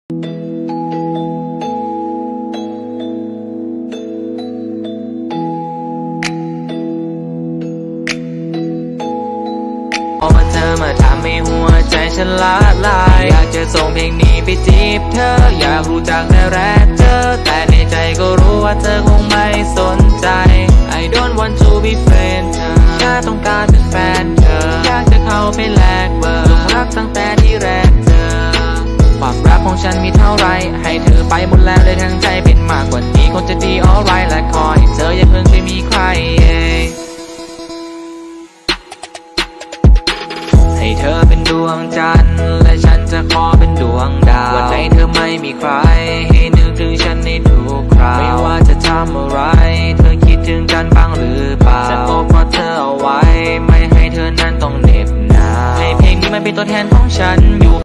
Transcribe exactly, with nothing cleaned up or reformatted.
พอมาเธอมาทำให้หัวใจฉันละลายอยากจะส่งเพลงนี้ไปจีบเธออยากรู้จักแต่แรกเจอแต่ในใจก็รู้ว่าเธอคงไม่สนใจ I don't want to be friend เธอแค่ต้องการเป็นแฟนเธออยากจะเข้าไปแลกเบอร์รักตั้งแต่ที่แรกเจอความรักของฉันมีเท่าไรให้เธอไปหมดแล้วเลยทั้งใจเป็นมากกว่านี้คงจะดี alright และขอให้เธออย่าเพิ่งไปมีใครให้เธอเป็นดวงจันทร์และฉันจะขอเป็นดวงดาววันไหนเธอไม่มีใครให้นึกถึงฉันในทุกคราวไม่ว่าจะทำอะไรเธอคิดถึงกันบ้างหรือเปล่าจะโอบกอดเธอเอาไว้ไม่ให้เธอนั้นต้องเหน็บหนาวให้เพลงนี้มันเป็นตัวแทนของฉันอยู่